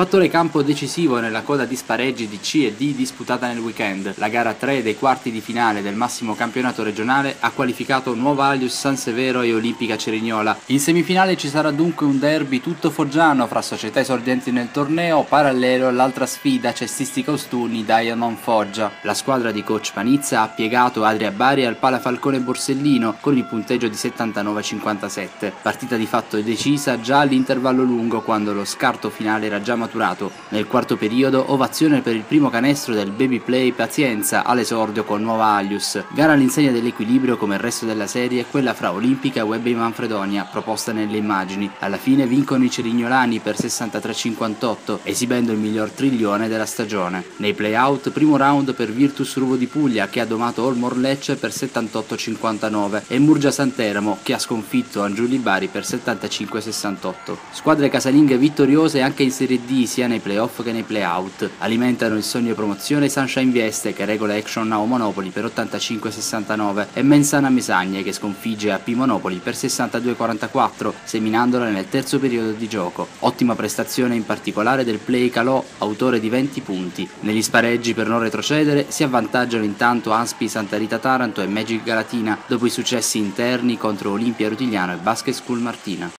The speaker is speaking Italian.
Fattore campo decisivo nella coda di spareggi di C e D disputata nel weekend. La gara 3 dei quarti di finale del massimo campionato regionale ha qualificato Nuova Alius San Severo e Olimpica Cerignola. In semifinale ci sarà dunque un derby tutto foggiano fra società esordienti nel torneo, parallelo all'altra sfida cestistica Ostuni Diamond Foggia. La squadra di coach Panizza ha piegato Adria Bari al Palafalcone Borsellino con il punteggio di 79-57. Partita di fatto decisa già all'intervallo lungo, quando lo scarto finale era già maturato. Nel quarto periodo ovazione per il primo canestro del Baby Play Pazienza all'esordio con Nuova Alius. Gara all'insegna dell'equilibrio come il resto della serie, quella fra Olimpica e Web Manfredonia, proposta nelle immagini. Alla fine vincono i cerignolani per 63-58, esibendo il miglior triglione della stagione. Nei play-out, primo round per Virtus Ruvo di Puglia, che ha domato Olmor Lecce per 78-59, e Murgia Santeramo, che ha sconfitto Angiuli Bari per 75-68. Squadre casalinghe vittoriose anche in Serie D sia nei playoff che nei playout. Alimentano il sogno promozione Sunshine Vieste, che regola Action Now Monopoli per 85-69, e Mensana Mesagne, che sconfigge AP Monopoli per 62-44, seminandola nel terzo periodo di gioco. Ottima prestazione in particolare del Play Calò, autore di 20 punti. Negli spareggi per non retrocedere si avvantaggiano intanto Anspi Santa Rita Taranto e Magic Galatina, dopo i successi interni contro Olimpia Rutigliano e Basket School Martina.